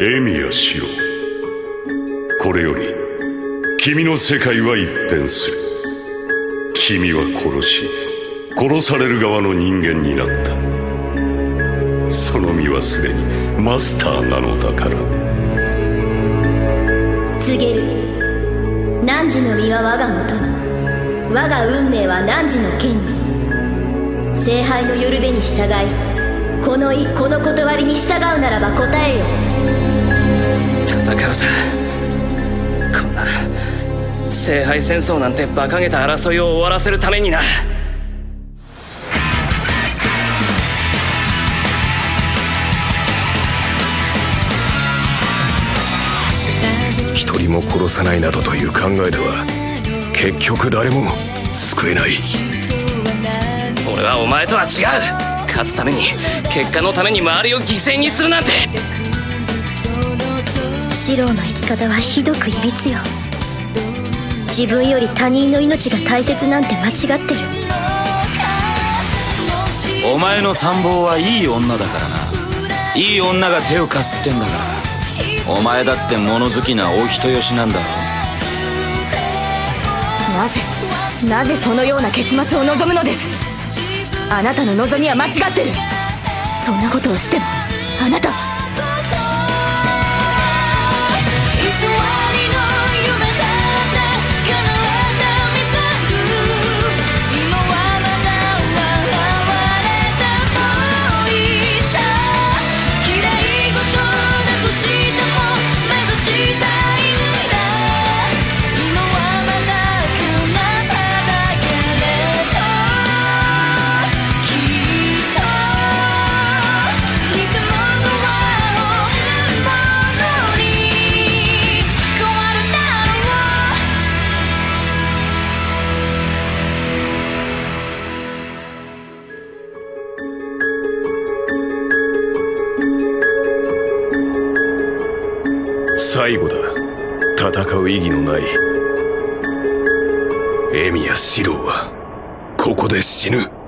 エミヤシロ、これより君の世界は一変する。君は殺される側の人間になった。その身はすでにマスターなのだから。 告げる。汝の身は我がもとに、我が運命は汝の剣に。聖杯の夜べに従い、この断りに従うならば答えよ。 戦うさ。こんな聖杯戦争なんて馬鹿げた争いを終わらせるためにな。 一人も殺さないなどという考えでは結局誰も救えない。 俺はお前とは違う。勝つために、結果のために周りを犠牲にするなんて。 シローの生き方はひどくいびつよ。自分より他人の命が大切なんて間違ってる。 お前の参謀はいい女だからな。いい女が手をかすってんだから。お前だって物好きなお人よしなんだろ。 なぜそのような結末を望むのです。あなたの望みは間違ってる。そんなことをしてもあなたは最後だ。戦う意義のないエミヤシローはここで死ぬ。